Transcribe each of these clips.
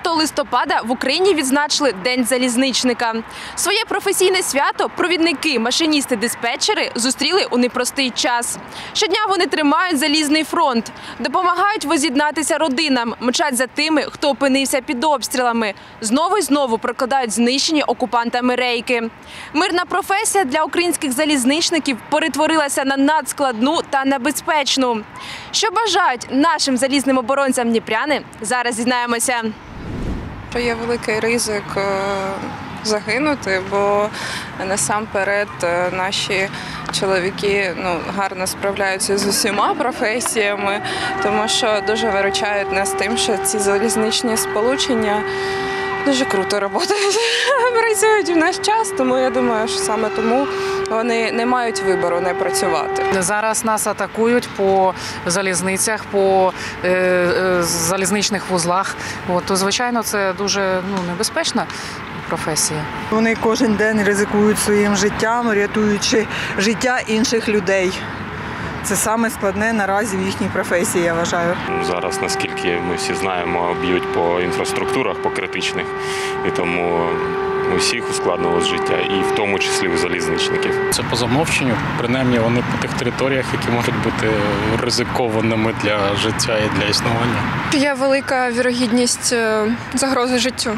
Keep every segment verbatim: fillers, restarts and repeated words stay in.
п'ятого листопада в Україні відзначили День залізничника. Своє професійне свято провідники, машиністи, диспетчери зустріли у непростий час. Щодня вони тримають залізний фронт, допомагають воз'єднатися родинам, мчать за тими, хто опинився під обстрілами. Знову й знову прокладають знищені окупантами рейки. Мирна професія для українських залізничників перетворилася на надскладну та небезпечну. Що бажають нашим залізним оборонцям дніпряни, зараз дізнаємося. Є великий ризик загинути, бо насамперед наші чоловіки ну, гарно справляються з усіма професіями, тому що дуже виручають нас тим, що ці залізничні сполучення дуже круто працюють, працюють в наш час, тому я думаю, що саме тому вони не мають вибору не працювати. Зараз нас атакують по залізницях, по е, е, залізничних вузлах. От, то, звичайно, це дуже ну, небезпечна професія. Вони кожен день ризикують своїм життям, рятуючи життя інших людей. Це саме складне наразі в їхній професії, я вважаю. Зараз, наскільки ми всі знаємо, б'ють по інфраструктурах, по критичних, і тому у всіх ускладнилось життя, і в тому числі у залізничників. Це по замовченню, принаймні вони по тих територіях, які можуть бути ризикованими для життя і для існування. Є велика вірогідність загрози життю.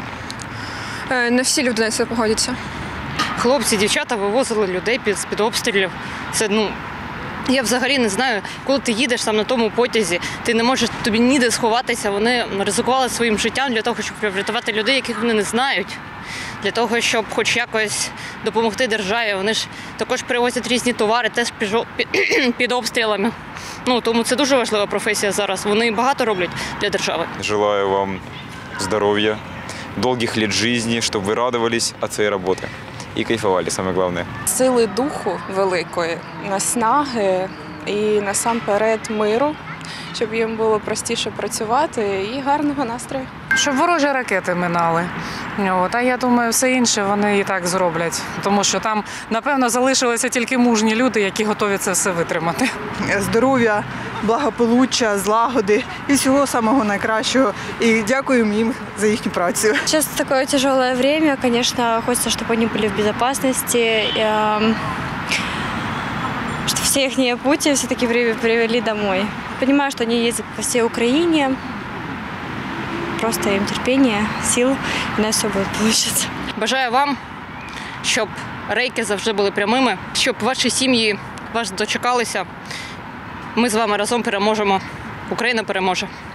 Не всі люди на це погодяться. Хлопці, дівчата вивозили людей під, під обстрілів. Це, ну, я взагалі не знаю, коли ти їдеш там на тому потязі, ти не можеш, тобі ніде сховатися. Вони ризикували своїм життям для того, щоб врятувати людей, яких вони не знають. Для того, щоб хоч якось допомогти державі. Вони ж також привозять різні товари, теж під обстрілами. Ну, тому це дуже важлива професія зараз. Вони багато роблять для держави. Желаю вам здоров'я, довгих літ життя, щоб ви радувались від цієї роботи. І кайфували, саме головне. Сили духу великої, наснаги і насамперед миру, щоб їм було простіше працювати і гарного настрою. Щоб ворожі ракети минали. От, а я думаю, все інше вони і так зроблять. Тому що там, напевно, залишилися тільки мужні люди, які готові це все витримати. Здоров'я, благополуччя, злагоди і всього самого найкращого. І дякуємо їм за їхню працю. Сейчас такое тяжелое время, конечно, хочется, чтобы они были в безопасности, чтобы все их пути все-таки привели домой. Понимаю, что они ездят по всей Украине. Просто їм терпіння, сил, і у нас все буде вийти. Бажаю вам, щоб рейки завжди були прямими, щоб ваші сім'ї вас дочекалися. Ми з вами разом переможемо. Україна переможе.